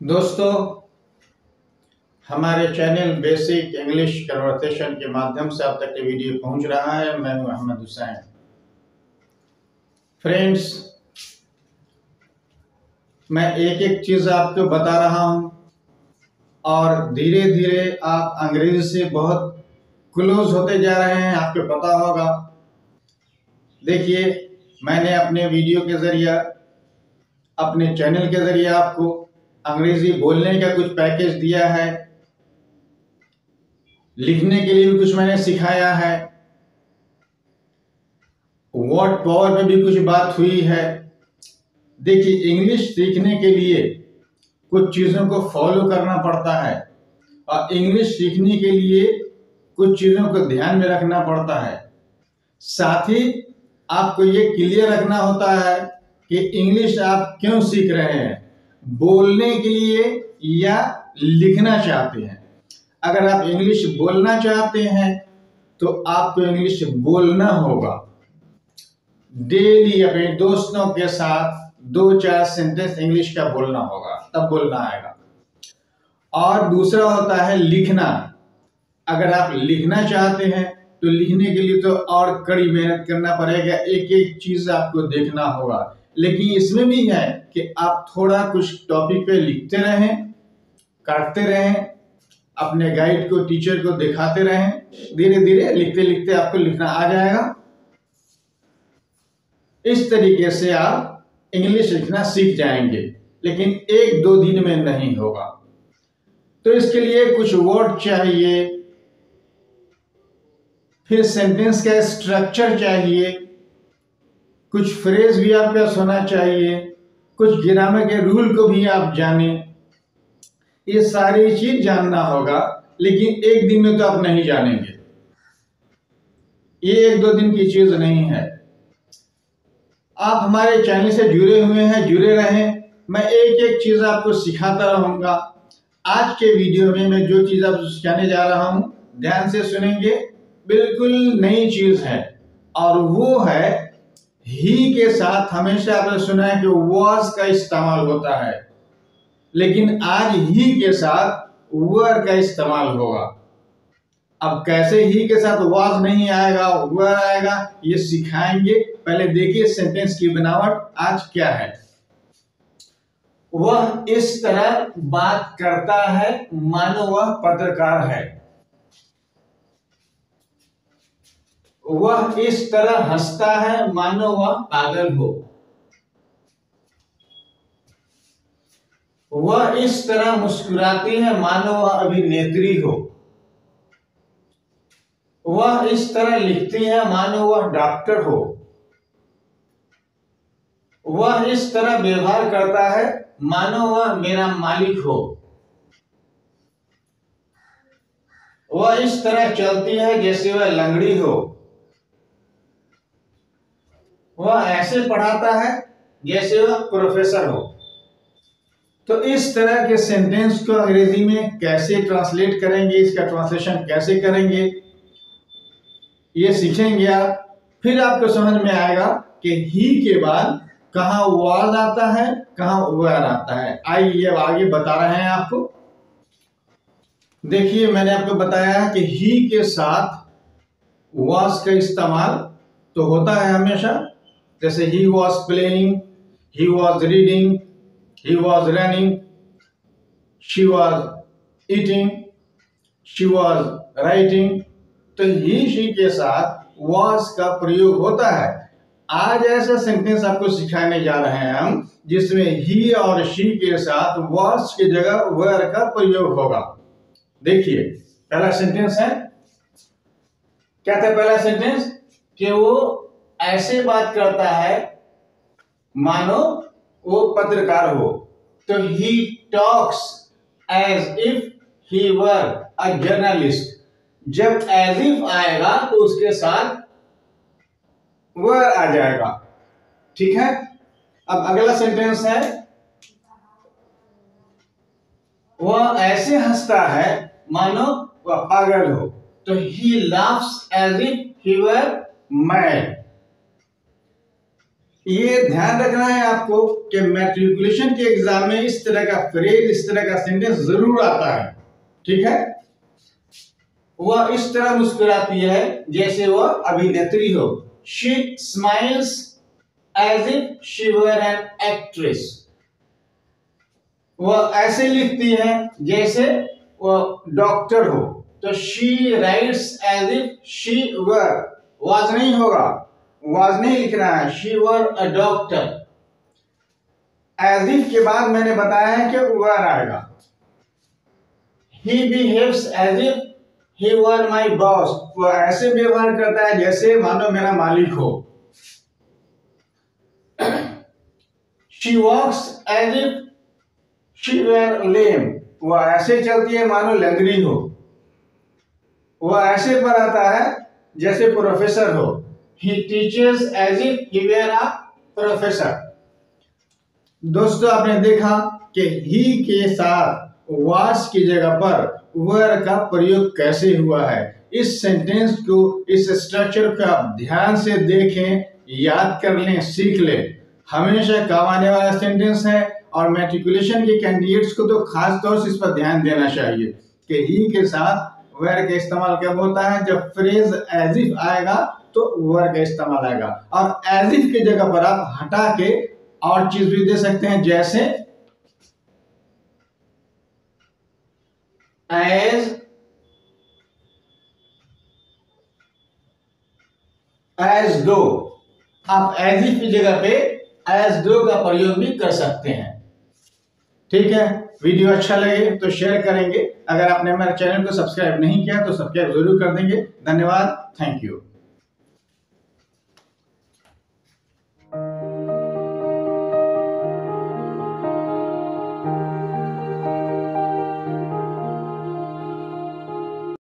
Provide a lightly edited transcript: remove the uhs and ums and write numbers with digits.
दोस्तों, हमारे channel basic English conversation के माध्यम से आप तक ये वीडियो पहुंच रहा है। मैं हूं अहमद हुसैन। फ्रेंड्स, मैं एक एक चीज़ आपको बता रहा हूं और धीरे धीरे आप अंग्रेजी से बहुत क्लोज होते जा रहे हैं। आपको पता होगा, देखिए, मैंने अपने वीडियो के ज़रिए, अपने चैनल के ज़रिए आपको अंग्रेजी बोलने का कुछ पैकेज दिया है, लिखने के लिए भी कुछ मैंने सिखाया है, वर्ड पावर में भी कुछ बात हुई है। देखिए, इंग्लिश सीखने के लिए कुछ चीज़ों को फॉलो करना पड़ता है और इंग्लिश सीखने के लिए कुछ चीज़ों को ध्यान में रखना पड़ता है। साथ ही आपको ये क्लियर रखना होता है कि इंग्लिश आप क्यों सीख रहे हैं, बोलने के लिए या लिखना चाहते हैं। अगर आप इंग्लिश बोलना चाहते हैं तो आपको इंग्लिश बोलना होगा। डेली अपने दोस्तों के साथ 2-4 सेंटेंस इंग्लिश का बोलना होगा, तब बोलना आएगा। और दूसरा होता है लिखना। अगर आप लिखना चाहते हैं तो लिखने के लिए तो और कड़ी मेहनत करना पड़ेगा, एक एक चीज आपको देखना होगा। लेकिन इसमें भी है कि आप थोड़ा कुछ टॉपिक पे लिखते रहें, काटते रहें, अपने गाइड को, टीचर को दिखाते रहें। धीरे धीरे लिखते लिखते आपको लिखना आ जाएगा। इस तरीके से आप इंग्लिश लिखना सीख जाएंगे, लेकिन 1-2 दिन में नहीं होगा। तो इसके लिए कुछ वर्ड चाहिए, फिर सेंटेंस का स्ट्रक्चर चाहिए, कुछ फ्रेज भी आपके पास होना चाहिए, कुछ ग्रामर के रूल को भी आप जाने। ये सारी चीज जानना होगा, लेकिन एक दिन में तो आप नहीं जानेंगे। ये 1-2 दिन की चीज नहीं है। आप हमारे चैनल से जुड़े हुए हैं, जुड़े रहें। मैं एक एक चीज आपको सिखाता रहूंगा। आज के वीडियो में मैं जो चीज आपको सिखाने जा रहा हूं, ध्यान से सुनेंगे, बिल्कुल नई चीज है। और वो है, ही के साथ हमेशा आपने सुना है कि वॉज का इस्तेमाल होता है, लेकिन आज ही के साथ वर का इस्तेमाल होगा। अब कैसे ही के साथ वॉज नहीं आएगा, वर आएगा, ये सिखाएंगे। पहले देखिए सेंटेंस की बनावट आज क्या है। वह इस तरह बात करता है मानो वह पत्रकार है। वह इस तरह हंसता है मानो वह पागल हो। वह इस तरह मुस्कुराती है मानो वह अभिनेत्री हो। वह इस तरह लिखती है मानो वह डॉक्टर हो। वह इस तरह व्यवहार करता है मानो वह मेरा मालिक हो। वह इस तरह चलती है जैसे वह लंगड़ी हो। वह ऐसे पढ़ाता है जैसे वह प्रोफेसर हो। तो इस तरह के सेंटेंस को अंग्रेजी में कैसे ट्रांसलेट करेंगे, इसका ट्रांसलेशन कैसे करेंगे, ये सीखेंगे आप। फिर आपको समझ में आएगा कि ही के बाद कहाँ वाज आता है, कहाँ वर आता है। आइए अब आगे बता रहे हैं आपको। देखिए, मैंने आपको बताया है कि ही के साथ वाज का इस्तेमाल तो होता है हमेशा। जैसे he was playing, he was reading, he was running, she was eating, she was writing। तो ही शी के साथ was का प्रयोग होता है। आज ऐसा सेंटेंस आपको सिखाने जा रहे हैं हम, जिसमें ही और शी के साथ was की जगह were का प्रयोग होगा। देखिए, पहला सेंटेंस है, क्या था पहला सेंटेंस? कि वो ऐसे बात करता है मानो वो पत्रकार हो। तो he talks as if he were a journalist। जब as if आएगा तो उसके साथ were आ जाएगा। ठीक है। अब अगला सेंटेंस है, वह ऐसे हंसता है मानो वह पागल हो। तो he laughs as if he were mad। ये ध्यान रखना है आपको कि मैट्रिकुलेशन के एग्जाम में इस तरह का फ्रेज, इस तरह का सेंटेंस जरूर आता है। ठीक है, वह इस तरह मुस्कुराती है जैसे वह अभिनेत्री हो। She smiles as if she were an actress. वह ऐसे लिखती है जैसे वह डॉक्टर हो। तो she writes as if she were, was नहीं होगा, वाज नहीं लिखना है, she were a doctor. As if के बाद मैंने बताया है कि वर आएगा। He behaves as if he were my boss. वह ऐसे व्यवहार करता है जैसे मानो मेरा मालिक हो। She walks as if she were lame. वह ऐसे चलती है मानो लंगड़ी हो। वह ऐसे पढ़ाता है जैसे प्रोफेसर हो। He teaches as if he were a professor। दोस्तों आपने देखा कि ही के साथ was की जगह पर were का प्रयोग कैसे हुआ है। इस सेंटेंस को, इस स्ट्रक्चर को आप ध्यान से देखें, याद कर लें, सीख लें। हमेशा काम आने वाला सेंटेंस है और मैट्रिकुलेशन के कैंडिडेट्स को तो खास तौर से इस पर ध्यान देना चाहिए कि ही के साथ वेर का इस्तेमाल कब होता है, जब फ्रेज एज इफ आएगा तो वर का इस्तेमाल आएगा। और एज इफ की जगह पर आप हटा के और चीज भी दे सकते हैं, जैसे एज दो। आप एज इफ की जगह पे एज दो का प्रयोग भी कर सकते हैं। ठीक है, वीडियो अच्छा लगे तो शेयर करेंगे। अगर आपने हमारे चैनल को सब्सक्राइब नहीं किया तो सब्सक्राइब जरूर कर देंगे। धन्यवाद, थैंक यू।